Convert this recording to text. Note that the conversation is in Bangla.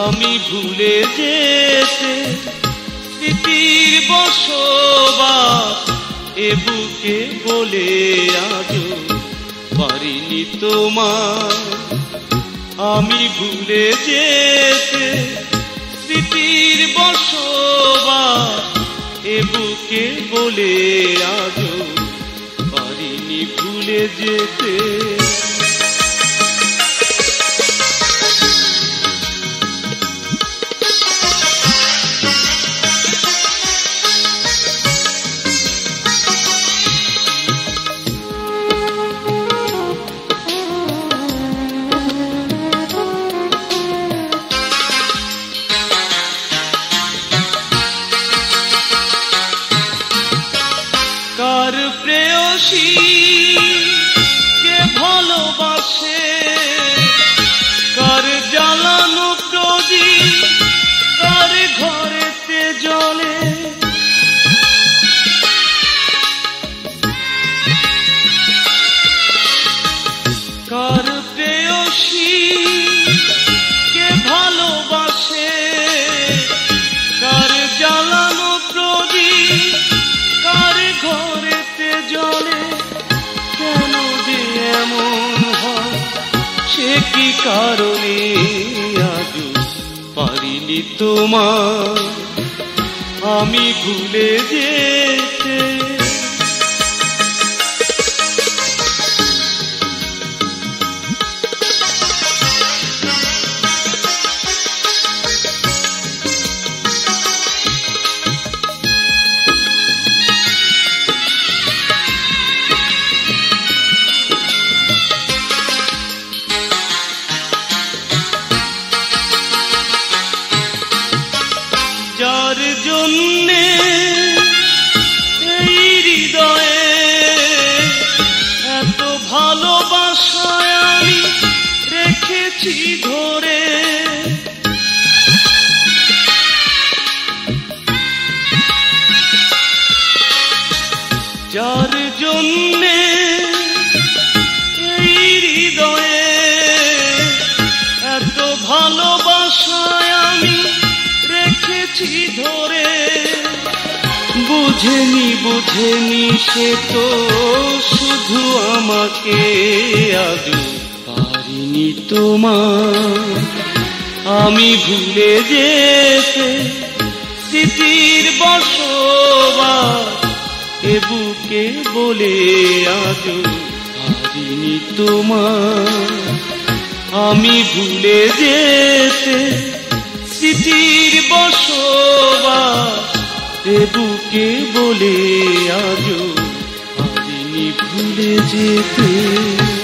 আমি ভুলে যেতে স্মৃতির বসবাস এ বুকে বলে আজও পারিনি তোমার। আমি ভুলে যেতে স্মৃতির বসবাস এ বুকে বলে আজও পারিনি ভুলে যেতে। কার প্রেয়সী কে ভালোবাসে, কার জ্বালানো প্রদীপ কার ঘরেতে জ্বলে। কার প্রেয়সী কে ভালোবাসে, কার জ্বালানো প্রদীপ কার ঘরেতে জ্বলে। কেন যে এমন হয় সে কি কারণে আজও পারিনি তোমার। আমি ভুলে যেতে যার জন্যে এই হৃদয়ে এত ভালোবাসায় আমি রেখেছি ধরে। যার জন্যে এই হৃদয়ে এত ভালোবাসায় আমি রেখেছি ধরে। বুঝেনি বুঝেনি সে তো শুধু আমাকে, আজও পারিনি তোমার। আমি ভুলে যেতে স্মৃতির বসবাস এ বুকে বলে আজও পারিনি তোমার। আমি ভুলে যেতে স্মৃতির বসবাস এ বুকে বলে আজও পারিনি ভুলে যেতে।